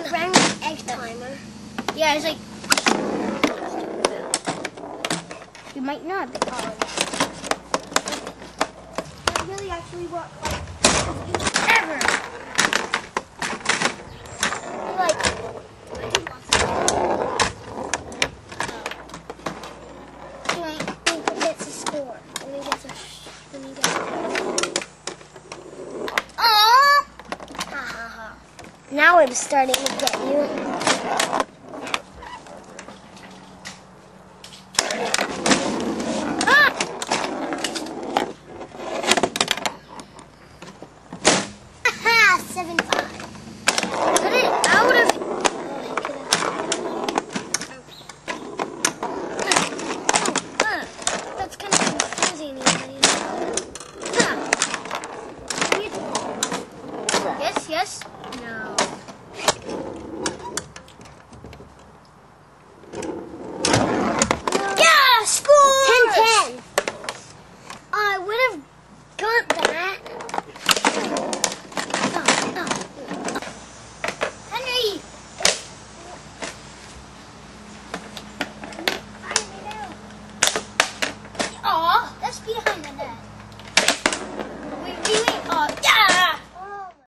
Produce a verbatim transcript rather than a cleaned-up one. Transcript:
like random egg timer. Yeah, it's like... You might not be calling it. That really actually what, like, Ever! like, Wait, who gets a score? When he gets a, when he gets a Aww! ha ha ha. Now I'm starting to get you. Seven five. Put it out of... Uh, that's kind of confusing. You know? Yes, yes. No.